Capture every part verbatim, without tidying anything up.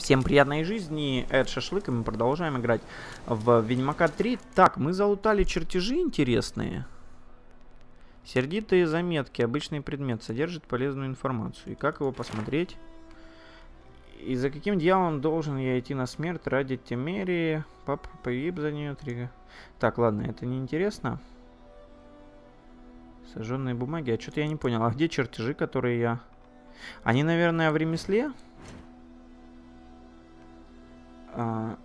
Всем приятной жизни, это Шашлык, и мы продолжаем играть в Ведьмака три. Так, мы залутали чертежи интересные. Сердитые заметки. Обычный предмет содержит полезную информацию. И как его посмотреть? И за каким дьяволом должен я идти на смерть ради Темерии? Пап, погиб за нее три. Так, ладно, это не интересно. Сожженные бумаги. А что-то я не понял. А где чертежи, которые я... Они, наверное, в ремесле? А...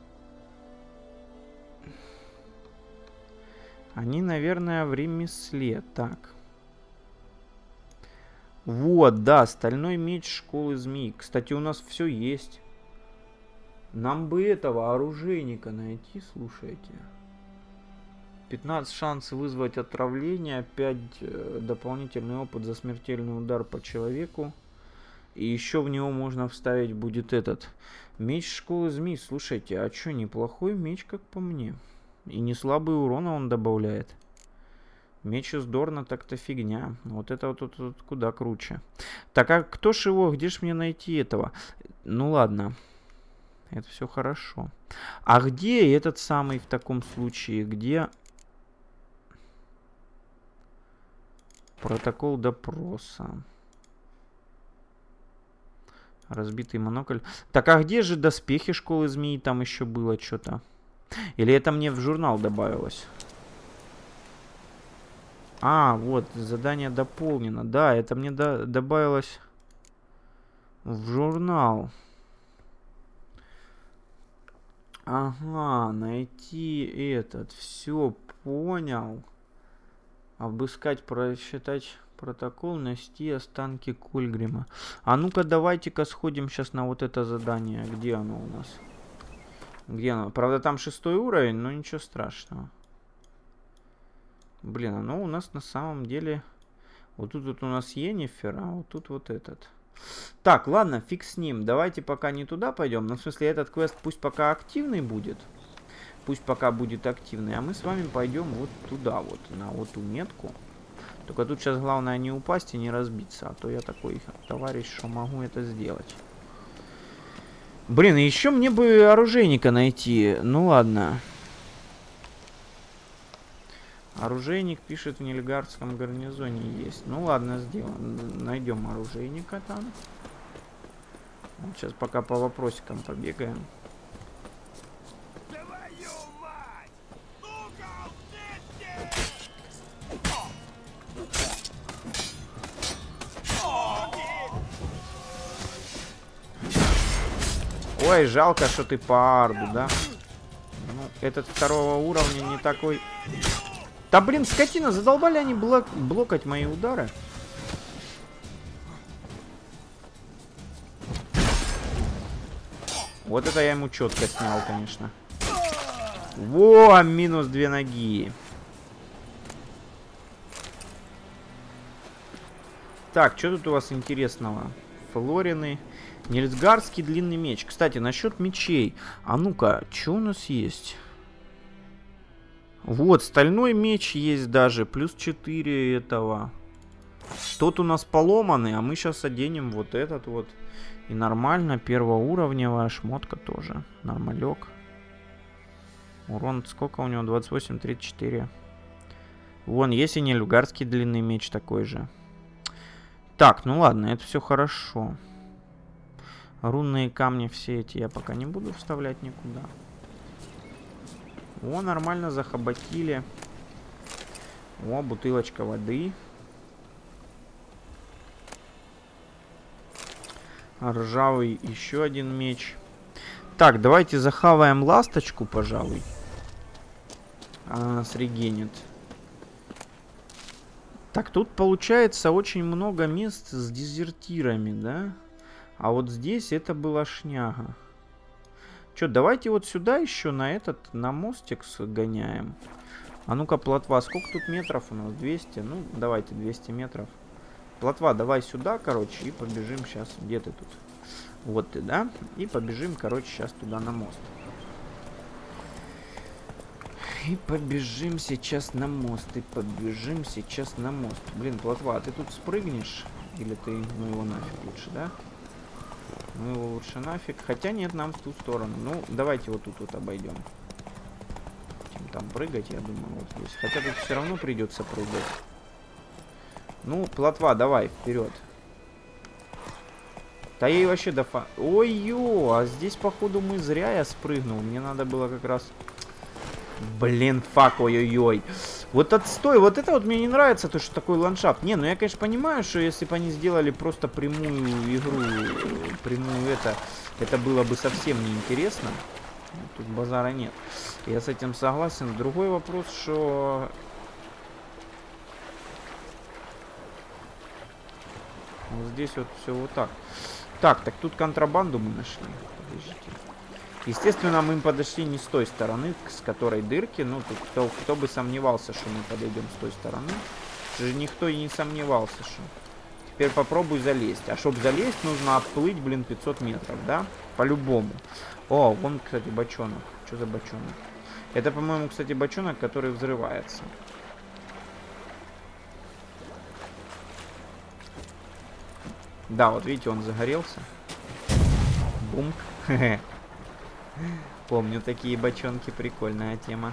Они, наверное, в ремесле. Так. Вот, да, стальной меч школы змей. Кстати, у нас все есть. Нам бы этого оружейника найти, слушайте. пятнадцать шансов вызвать отравление, пять э, дополнительный опыт за смертельный удар по человеку. И еще в него можно вставить будет этот меч школы змей. Слушайте, а что, неплохой меч, как по мне. И не слабый урон он добавляет. Меч из Дорна так-то фигня. Вот это вот, вот, вот куда круче. Так, а кто ж его? Где ж мне найти этого? Ну ладно. Это все хорошо. А где этот самый в таком случае? Где протокол допроса? Разбитый монокль. Так, а где же доспехи школы змей? Там еще было что-то. Или это мне в журнал добавилось? А, вот, задание дополнено. Да, это мне до добавилось в журнал. Ага, найти этот. Все, понял. Обыскать, просчитать протокол, найти останки Кольгрима. А ну-ка, давайте-ка сходим сейчас на вот это задание. Где оно у нас? Где оно? Правда, там шестой уровень, но ничего страшного. Блин, оно у нас на самом деле... Вот тут вот у нас Йеннифер, а вот тут вот этот. Так, ладно, фиг с ним. Давайте пока не туда пойдем. Ну, в смысле, этот квест пусть пока активный будет. Пусть пока будет активный. А мы с вами пойдем вот туда вот, на вот ту метку. Только тут сейчас главное не упасть и не разбиться. А то я такой товарищ, что могу это сделать. Блин, еще мне бы оружейника найти. Ну ладно. Оружейник пишет в Нильфгардском гарнизоне есть. Ну ладно, сделаем. Найдем оружейника там. Вот сейчас пока по вопросикам побегаем. Ой, жалко, что ты по арду, да? Ну, этот второго уровня не такой... Да блин, скотина, задолбали они блок блокать мои удары. Вот это я ему четко снял, конечно. Во, минус две ноги. Так, что тут у вас интересного? Флорины. Нильфгардский длинный меч. Кстати, насчет мечей. А ну-ка, что у нас есть? Вот, стальной меч есть даже. Плюс четыре этого. Тот у нас поломанный, а мы сейчас оденем вот этот вот. И нормально, первоуровневая шмотка тоже. Нормалек. Урон сколько у него? двадцать восемь, тридцать четыре. Вон, есть и нильфгардский длинный меч такой же. Так, ну ладно, это все хорошо. Рунные камни все эти я пока не буду вставлять никуда. О, нормально захоботили. О, бутылочка воды. Ржавый еще один меч. Так, давайте захаваем ласточку, пожалуй. Она нас регенит. Так, тут получается очень много мест с дезертирами, да? А вот здесь это была шняга. Че, давайте вот сюда еще на этот, на мостик сгоняем. А ну-ка, плотва, сколько тут метров у нас? двести? Ну, давайте двести метров. Плотва, давай сюда, короче, и побежим сейчас. Где ты тут? Вот ты, да? И побежим, короче, сейчас туда на мост. И побежим сейчас на мост. И побежим сейчас на мост. Блин, плотва, а ты тут спрыгнешь? Или ты, ну его нафиг лучше, да? Мы его лучше нафиг. Хотя нет, нам в ту сторону. Ну, давайте вот тут вот обойдем. Чем там прыгать, я думаю, вот здесь. Хотя тут все равно придется прыгать. Ну, плотва, давай, вперед. Да ей вообще дофа... Ой-ё, а здесь, походу, мы зря я спрыгнул. Мне надо было как раз... Блин, фак, ой-ой-ой. Вот отстой, вот это вот мне не нравится, то, что такой ландшафт. Не, ну я, конечно, понимаю, что если бы они сделали просто прямую игру, прямую это, это было бы совсем неинтересно. Тут базара нет. Я с этим согласен. Другой вопрос, что... Вот здесь вот все вот так. Так, так тут контрабанду мы нашли. Подождите. Естественно, мы подошли не с той стороны, с которой дырки. Ну, тут кто, кто бы сомневался, что мы подойдем с той стороны. Же никто и не сомневался, что... Теперь попробуй залезть. А чтобы залезть, нужно отплыть, блин, пятьсот метров, да? По-любому. О, вон, кстати, бочонок. Что за бочонок? Это, по-моему, кстати, бочонок, который взрывается. Да, вот видите, он загорелся. Бум. Помню такие бочонки, прикольная тема.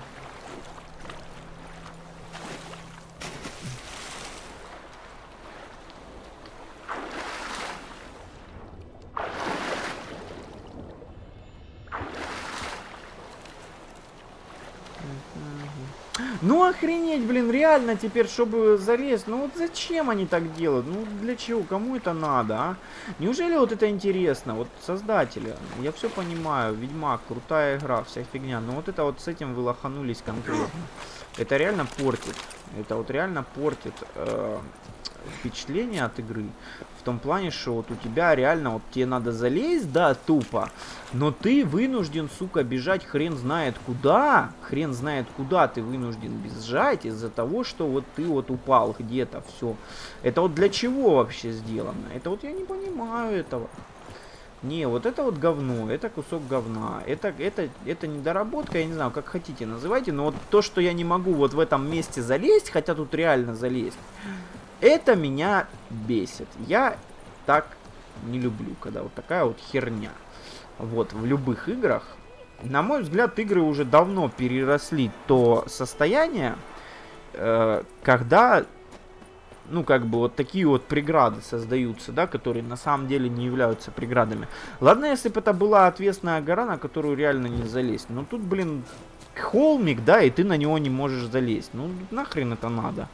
Ну охренеть, блин, реально теперь, чтобы залезть. Ну вот зачем они так делают? Ну для чего? Кому это надо, а? Неужели вот это интересно? Вот создатели, я все понимаю, Ведьмак, крутая игра, вся фигня. Но вот это вот с этим вы лоханулись конкретно. Это реально портит. Это вот реально портит э, впечатление от игры. В том плане, что вот у тебя реально, вот тебе надо залезть, да, тупо. Но ты вынужден, сука, бежать хрен знает куда. Хрен знает куда ты вынужден бежать из-за того, что вот ты вот упал где-то, все. Это вот для чего вообще сделано? Это вот я не понимаю этого. Не, вот это вот говно, это кусок говна. Это, это, это недоработка, я не знаю, как хотите называйте. Но вот то, что я не могу вот в этом месте залезть, хотя тут реально залезть, это меня бесит. Я так не люблю, когда вот такая вот херня. Вот, в любых играх. На мой взгляд, игры уже давно переросли то состояние, э, когда, ну, как бы, вот такие вот преграды создаются, да, которые на самом деле не являются преградами. Ладно, если бы это была отвесная гора, на которую реально не залезть. Но тут, блин, холмик, да, и ты на него не можешь залезть. Ну, нахрен это надо?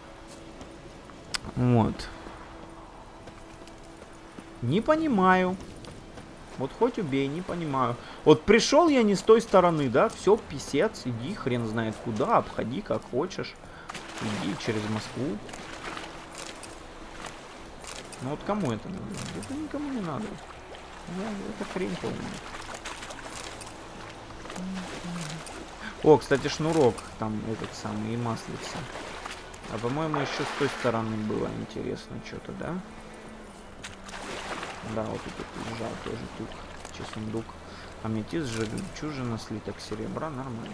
Вот. Не понимаю. Вот хоть убей, не понимаю. Вот пришел я не с той стороны, да? Все, писец, иди хрен знает куда, обходи как хочешь. Иди через Москву. Ну вот кому это надо? Это никому не надо. Это хрень полная. О, кстати, шнурок там этот самый и маслица. А по-моему еще с той стороны было интересно что-то, да? Да, вот тут лежал тоже тут сундук. Аметист, жемчужина, слиток серебра, нормально.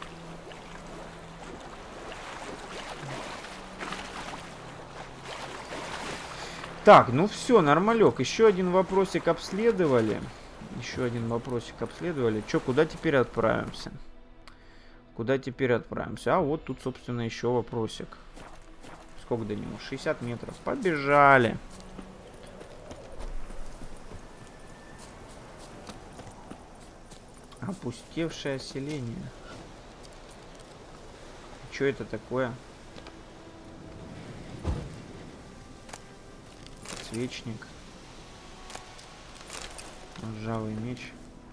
Так, ну все, нормалек. Еще один вопросик обследовали. Еще один вопросик обследовали. Че, куда теперь отправимся? Куда теперь отправимся? А вот тут, собственно, еще вопросик. Сколько до него? шестьдесят метров. Побежали. Опустевшее селение. Что это такое? Свечник. Ржавый меч.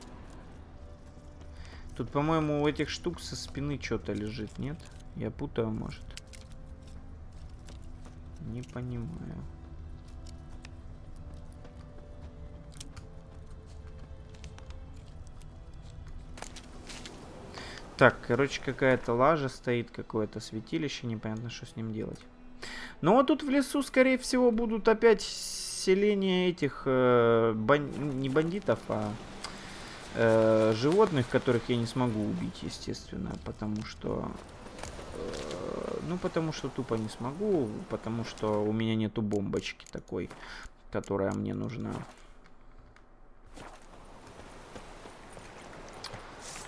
Тут, по-моему, у этих штук со спины что-то лежит, нет? Я путаю, может. Не понимаю. Так, короче, какая-то лажа стоит, какое-то святилище, непонятно, что с ним делать. Ну вот тут в лесу, скорее всего, будут опять селения этих, э, бан... не бандитов, а э, животных, которых я не смогу убить, естественно, потому что... Э, ну, потому что тупо не смогу, потому что у меня нету бомбочки такой, которая мне нужна.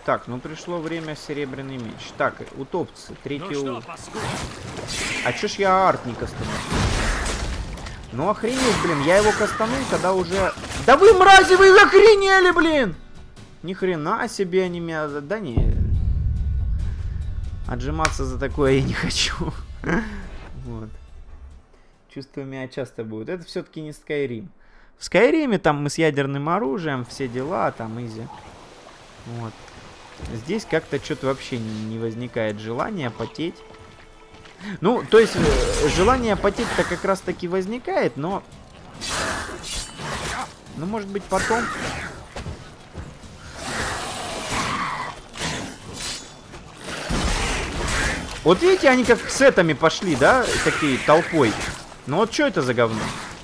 Так, ну пришло время серебряный меч. Так, утопцы, третий ну у... А чё ж я арт не кастанул? Ну охренеть, блин, я его кастанул, когда уже... Да вы, мрази, вы охренели, блин! Ни хрена себе они меня... Да не... Отжиматься за такое я не хочу. Вот. Чувство меня часто будет. Это все-таки не Skyrim. В Скайриме там мы с ядерным оружием, все дела, там изи. Вот. Здесь как-то что-то вообще не, не возникает желания потеть. Ну, то есть, желание потеть-то как раз таки возникает, но... Ну, может быть, потом... Вот видите, они как с этими пошли, да? Такие толпой. Ну вот что это за говно?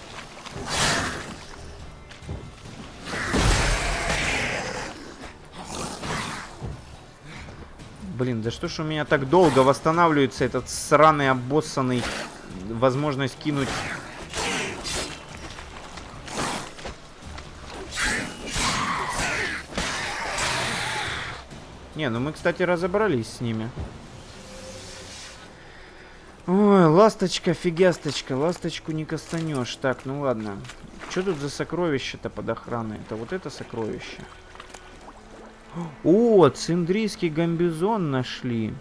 Блин, да что ж у меня так долго восстанавливается этот сраный обоссанный... Возможность кинуть... Не, ну мы, кстати, разобрались с ними. Ой, ласточка, фигясточка, ласточку не кастанешь. Так, ну ладно. Что тут за сокровище-то под охраной? Это вот это сокровище. О, циндрийский гамбизон нашли.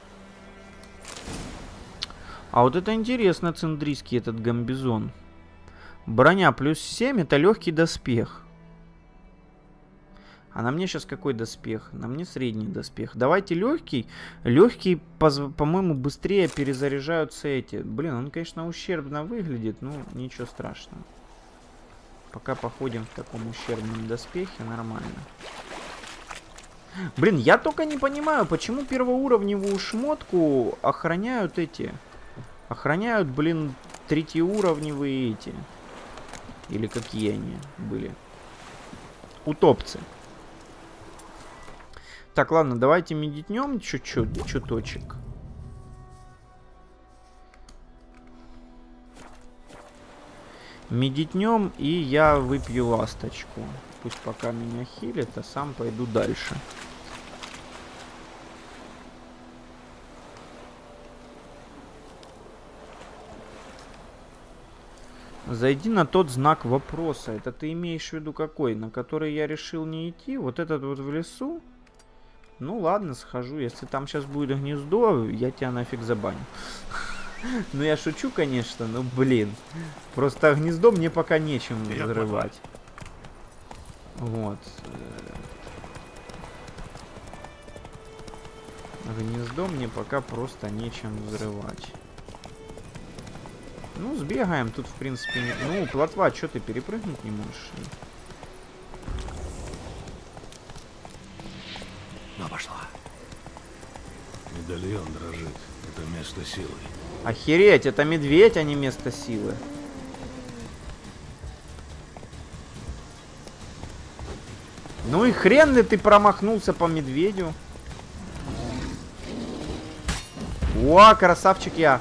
А вот это интересно, циндрийский этот гамбизон. Броня плюс семь, это легкий доспех. А на мне сейчас какой доспех? На мне средний доспех. Давайте легкий. Легкий, по-моему, быстрее перезаряжаются эти. Блин, он, конечно, ущербно выглядит, но ничего страшного. Пока походим в таком ущербном доспехе, нормально. Блин, я только не понимаю, почему первоуровневую шмотку охраняют эти. Охраняют, блин, третьеуровневые эти. Или какие они были. Утопцы. Так, ладно, давайте медитнем чуть-чуть, чуточек. Медитнем, и я выпью ласточку. Пусть пока меня хилит, а сам пойду дальше. Зайди на тот знак вопроса. Это ты имеешь в виду какой? На который я решил не идти? Вот этот вот в лесу? Ну ладно, схожу. Если там сейчас будет гнездо, я тебя нафиг забаню. Ну я шучу, конечно, но блин. Просто гнездо мне пока нечем взрывать. Вот. Гнездо мне пока просто нечем взрывать. Ну, сбегаем. Тут, в принципе, не... Ну, плотва, что ты перепрыгнуть не можешь? Ну, пошла. Медальон дрожит. Это место силы. Охереть, это медведь, а не место силы. Ну и хрен ли ты промахнулся по медведю? О, красавчик я.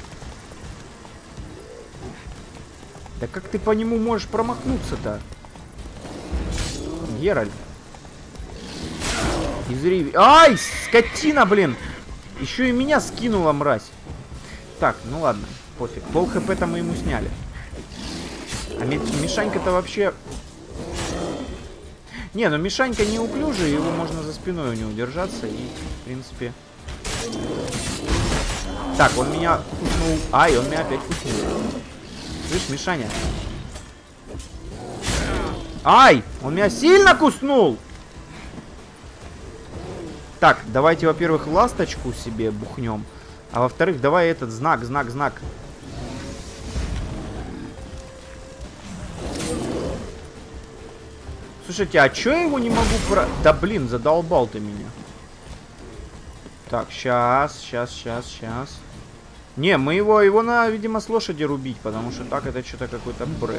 Да как ты по нему можешь промахнуться-то? Геральт. Изри... Ай, скотина, блин! Еще и меня скинула, мразь. Так, ну ладно, пофиг. Пол хп-то мы ему сняли. А Мишанька-то вообще... Не, ну Мишанька неуклюжий, его можно за спиной у него держаться. И, в принципе... Так, он меня куснул. Ай, он меня опять куснул. Слышь, Мишаня. Ай, он меня сильно куснул! Так, давайте, во-первых, ласточку себе бухнем. А во-вторых, давай этот знак, знак, знак. Слушайте, а чё я его не могу про... Да блин, задолбал ты меня. Так, сейчас, сейчас, сейчас, сейчас. Не, мы его, его на, видимо, с лошади рубить, потому что так это что-то какой-то бред.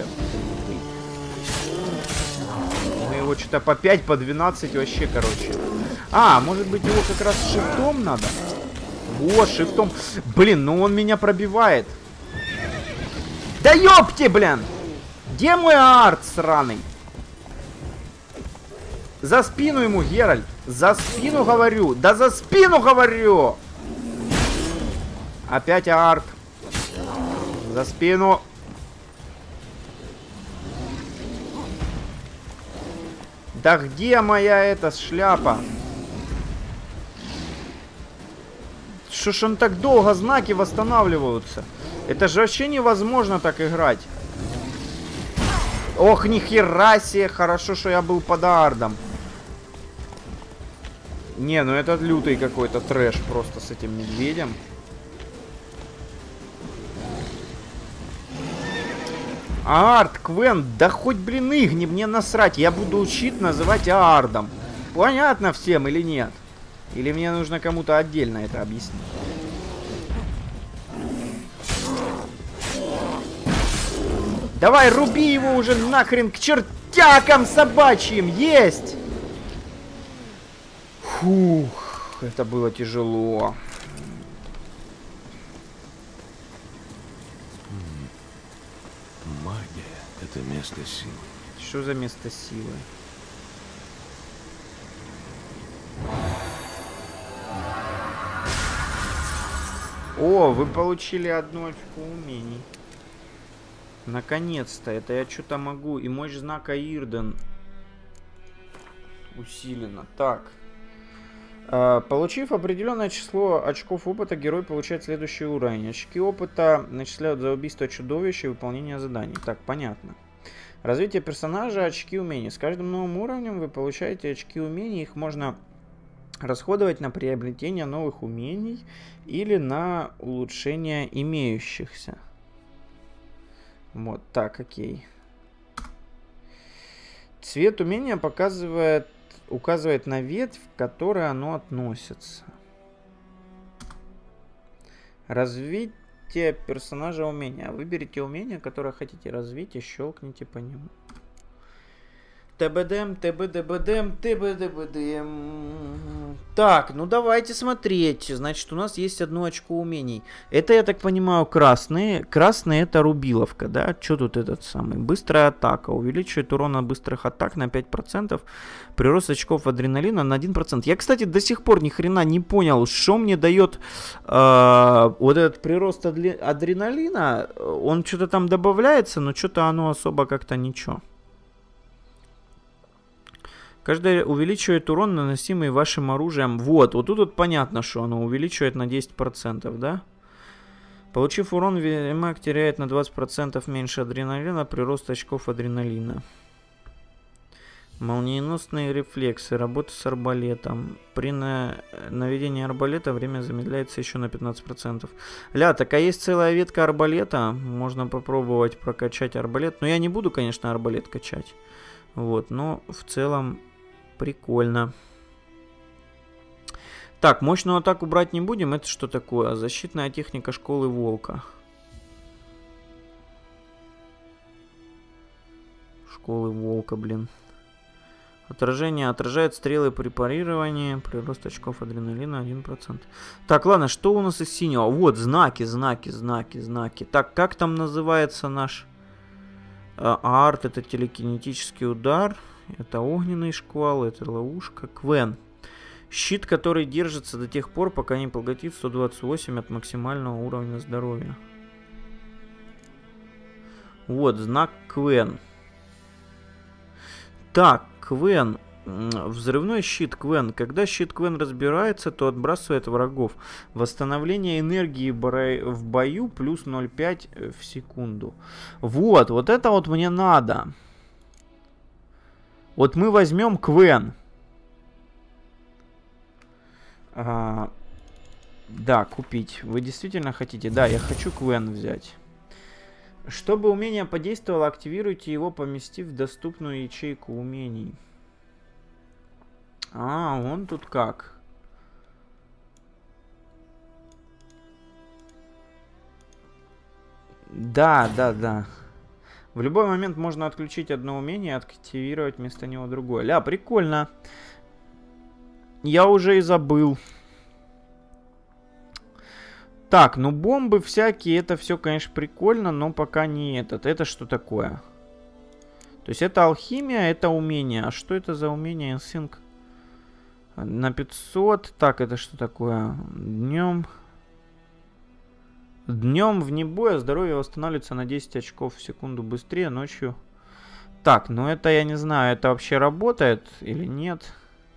Мы его что-то по пять, по двенадцать вообще, короче. А, может быть, его как раз шифтом надо? Вот, шифтом. Блин, ну он меня пробивает. Да ёпти, блин! Где мой арт сраный? За спину ему, Геральт. За спину говорю. Да за спину говорю. Опять арт. За спину. Да где моя эта шляпа? Что ж он так долго знаки восстанавливаются? Это же вообще невозможно так играть. Ох, нихера себе. Хорошо, что я был под ардом. Не, ну это лютый какой-то трэш просто с этим медведем. Арт, Квен, да хоть, блин, игни, мне насрать. Я буду учить называть Ардом. Понятно всем или нет? Или мне нужно кому-то отдельно это объяснить? Давай, руби его уже нахрен к чертякам собачьим. Есть! Фух, это было тяжело. Магия — это место силы. Что за место силы? О, вы получили одну очку умений. Наконец-то, это я что-то могу. И мощь знака Ирден усилена. Так. Uh, получив определенное число очков опыта, герой получает следующий уровень. Очки опыта начисляют за убийство чудовища и выполнение заданий. Так, понятно. Развитие персонажа, очки умений. С каждым новым уровнем вы получаете очки умений. Их можно расходовать на приобретение новых умений или на улучшение имеющихся. Вот так, окей. Цвет умения показывает... указывает на ветвь, к которой оно относится. Развитие персонажа умения. Выберите умение, которое хотите развить, и щелкните по нему. ТБДМ, ТБДБДМ, ТБДБДМ. Так, ну давайте смотреть. Значит, у нас есть одно очко умений. Это, я так понимаю, красные. Красные — это рубиловка, да? Что тут этот самый? Быстрая атака. Увеличивает урон от быстрых атак на пять процентов. Прирост очков адреналина на один процент. Я, кстати, до сих пор ни хрена не понял, что мне дает э, вот этот прирост адреналина. Он что-то там добавляется, но что-то оно особо как-то ничего. Каждое увеличивает урон, наносимый вашим оружием. Вот, вот тут вот понятно, что оно увеличивает на десять процентов, да? Получив урон, ведьмак теряет на двадцать процентов меньше адреналина, прирост очков адреналина. Молниеносные рефлексы, работа с арбалетом. При на... наведении арбалета время замедляется еще на пятнадцать процентов. Ля, так а есть целая ветка арбалета. Можно попробовать прокачать арбалет. Но я не буду, конечно, арбалет качать. Вот, но в целом прикольно. Так, мощную атаку брать не будем. Это что такое? Защитная техника школы волка. Школы волка, блин. Отражение. Отражает стрелы при парировании. Прирост очков адреналина один процент. Так, ладно, что у нас из синего? Вот, знаки, знаки, знаки, знаки. Так, как там называется наш... А, арт — это телекинетический удар. Это огненный шквал. Это ловушка. Квен. Щит, который держится до тех пор, пока не поглотит сто двадцать восемь от максимального уровня здоровья. Вот, знак Квен. Так, Квен. Взрывной щит Квен. Когда щит Квен разбирается, то отбрасывает врагов. Восстановление энергии в бою плюс ноль целых пять десятых в секунду. Вот, вот это вот мне надо. Вот мы возьмем Квен. А, да, купить. Вы действительно хотите? Да, я хочу Квен взять. Чтобы умение подействовало, активируйте его, поместив в доступную ячейку умений. А, он тут как? Да, да, да. В любой момент можно отключить одно умение и активировать вместо него другое. Ля, прикольно. Я уже и забыл. Так, ну бомбы всякие, это все, конечно, прикольно, но пока не этот. Это что такое? То есть это алхимия, это умение. А что это за умение? Инсинк на пятьсот. Так, это что такое? Днем. Днем вне боя здоровье восстанавливается на десять очков в секунду быстрее, ночью. Так, ну это я не знаю, это вообще работает или нет.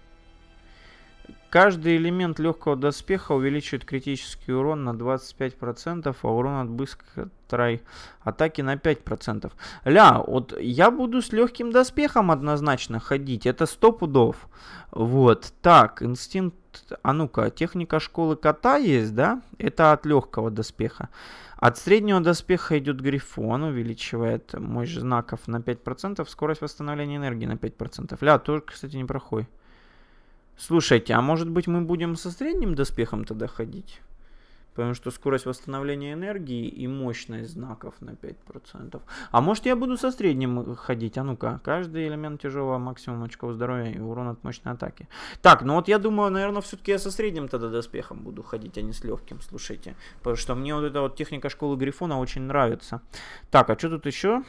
Каждый элемент легкого доспеха увеличивает критический урон на двадцать пять процентов, а урон от быстрой атаки на пять процентов. Ля, вот я буду с легким доспехом однозначно ходить, это сто пудов. Вот, так, инстинкт, а ну-ка, техника школы кота есть, да? Это от легкого доспеха. От среднего доспеха идет грифон, увеличивает мощь знаков на пять процентов, скорость восстановления энергии на пять процентов. Ля, тоже, кстати, неплохой. Слушайте, а может быть мы будем со средним доспехом тогда ходить? Потому что скорость восстановления энергии и мощность знаков на пять процентов. А может я буду со средним ходить? А ну-ка, каждый элемент тяжелого максимум очков здоровья и урон от мощной атаки. Так, ну вот я думаю, наверное, все-таки я со средним тогда доспехом буду ходить, а не с легким, слушайте. Потому что мне вот эта вот техника школы Грифона очень нравится. Так, а что тут еще?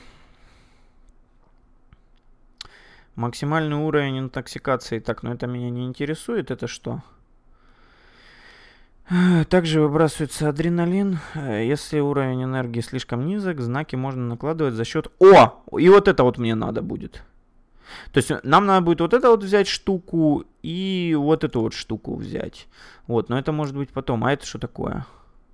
Максимальный уровень интоксикации. Так, ну это меня не интересует. Это что? Также выбрасывается адреналин. Если уровень энергии слишком низок, знаки можно накладывать за счет... О! И вот это вот мне надо будет. То есть нам надо будет вот это вот взять штуку и вот эту вот штуку взять. Вот, но это может быть потом. А это что такое?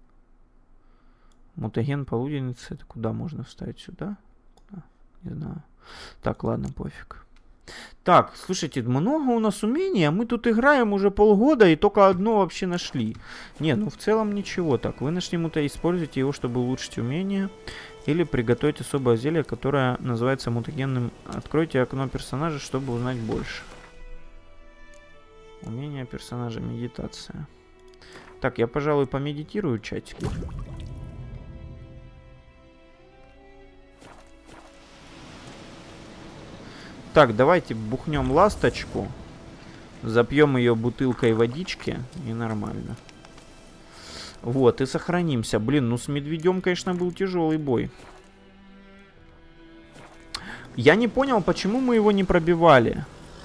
Мутаген полуденницы. Это куда можно вставить? Сюда? Куда? Не знаю. Так, ладно, пофиг. Так, слушайте, много у нас умений, а мы тут играем уже полгода и только одно вообще нашли. Не, ну в целом ничего. Так, вы нашли мута, используйте его, чтобы улучшить умение. Или приготовить особое зелье, которое называется мутагенным. Откройте окно персонажа, чтобы узнать больше. Умение персонажа, медитация. Так, я, пожалуй, помедитирую чатик. Так, давайте бухнем ласточку. Запьем ее бутылкой водички. И нормально. Вот, и сохранимся. Блин, ну с медведем, конечно, был тяжелый бой. Я не понял, почему мы его не пробивали.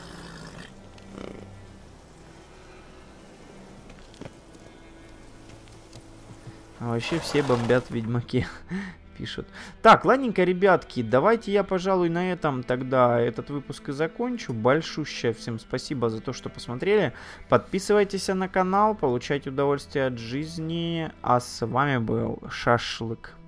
А вообще все бомбят ведьмаки. Пишут. Так, ладненько, ребятки, давайте я, пожалуй, на этом тогда этот выпуск и закончу. Большущее всем спасибо за то, что посмотрели. Подписывайтесь на канал, получайте удовольствие от жизни. А с вами был Шашлык.